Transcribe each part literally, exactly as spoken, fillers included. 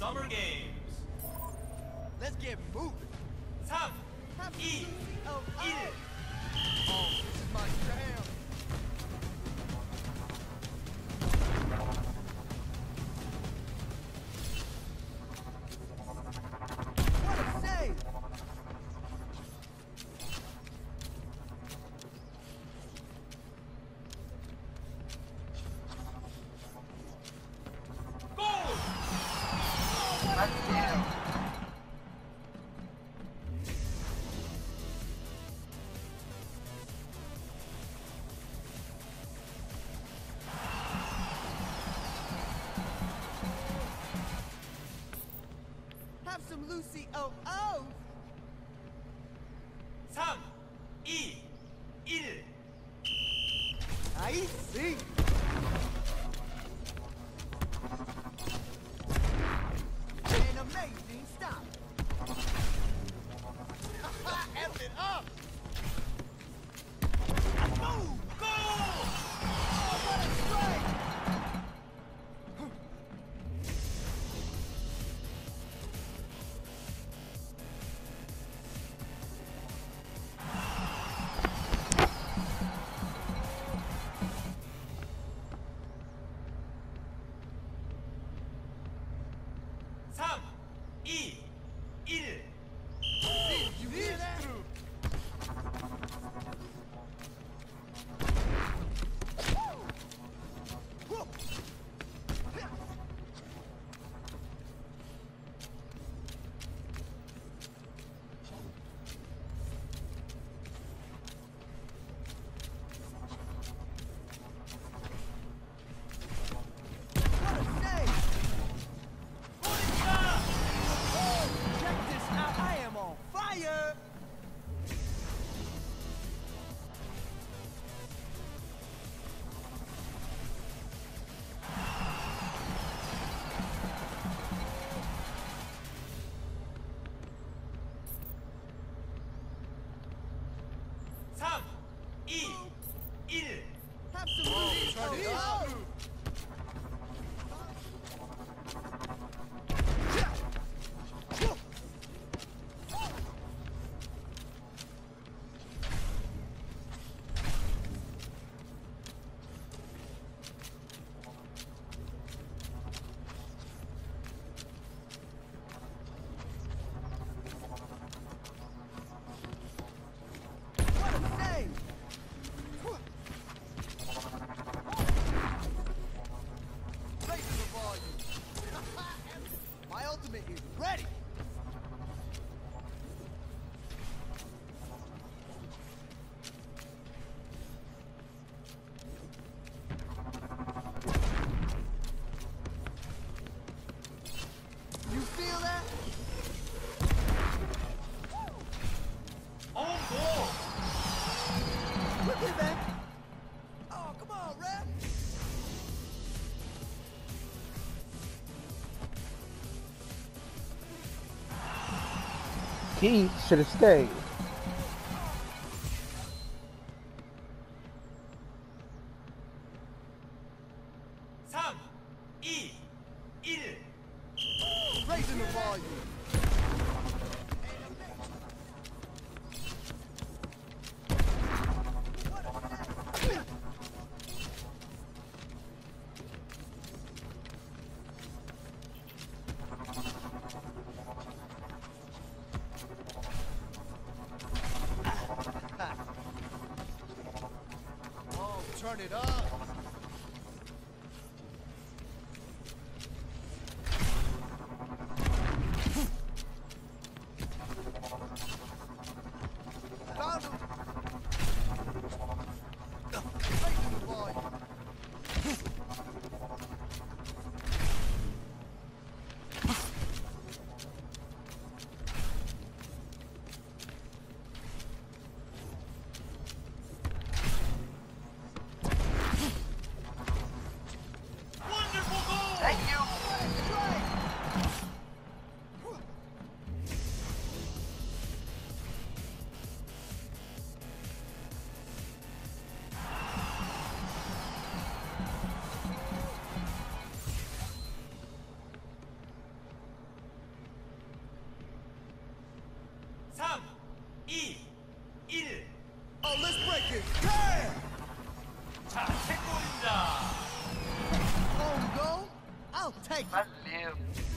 Summer Games. Let's get moving. 삼, 이, Oh, oh. 일. Oh, this is my jam. What a save! 골! Have some Lucio Ball. 삼, 이, 일. I see. An amazing stop. F it up. Move. 골! Oh, what a strike. 삼, 이, 일. You hear that? What a save! Oh, check this out. I am on fire. 삼, 이, 일. Have some Lucio Ball. What a save! Raising the volume. My ultimate is ready. You feel that? 어, 골! Look at that. Oh, come on, ref. He should have stayed. 삼, 이, 일. Raising the volume. Oh, turn it up. Found him. Raising the volume. 삼, 이, 일. Oh, let's break it. Damn! 자, 태골입니다. On go. I'll take it. Valeu.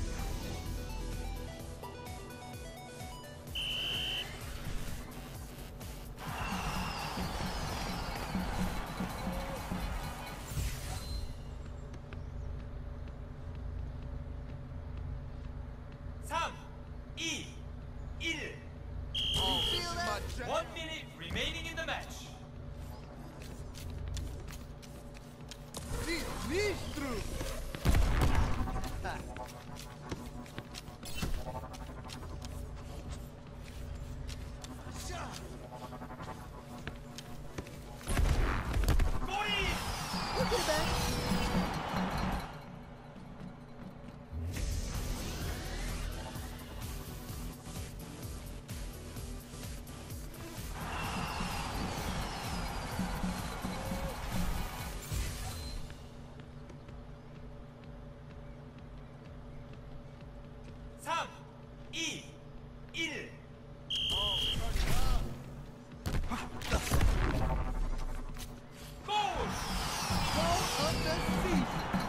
삼, 이, 일. Feel that? One minute remaining in the match. Sinistro. 꼬리! Look at that. 삼, 이, 일. 골! Goal of the season.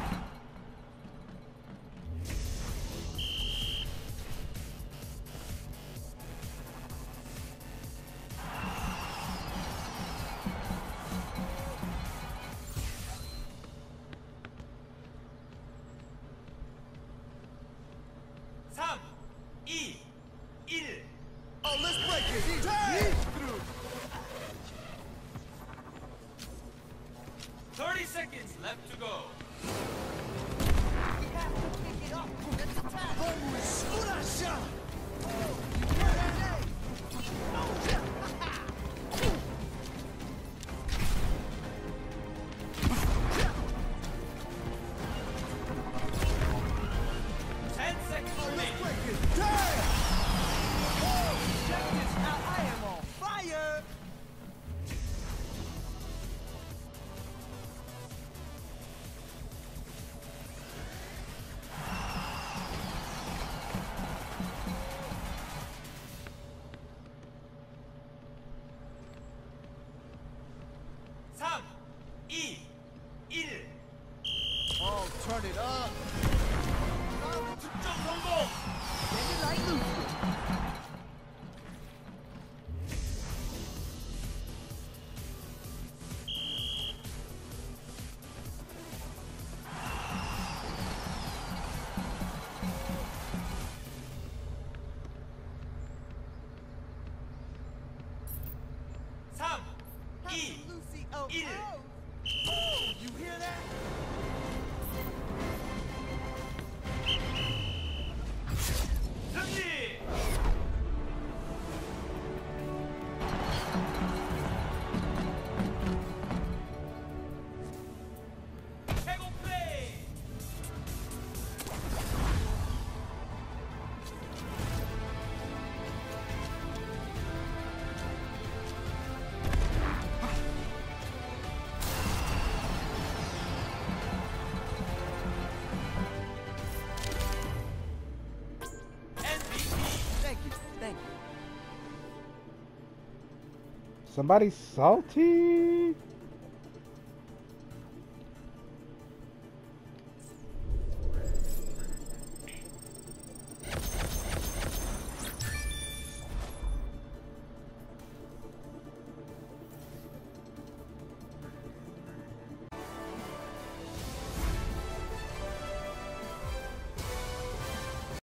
삼, 이, 일. Oh, let's break it. Sinistro. thirty seconds left to go. Vamos, escuracha. ten seconds remaining. Break it. Damn! Oh, check this out. I am on fire. 삼, 이, 일. Oh, turn it up. 득점 성공. Send it like Lucio. 삼, 이, Lucio. 일. Oh, you hear that? 승리. 최고 플레이. 엠브이피. Thank you. Thank you. Somebody salty?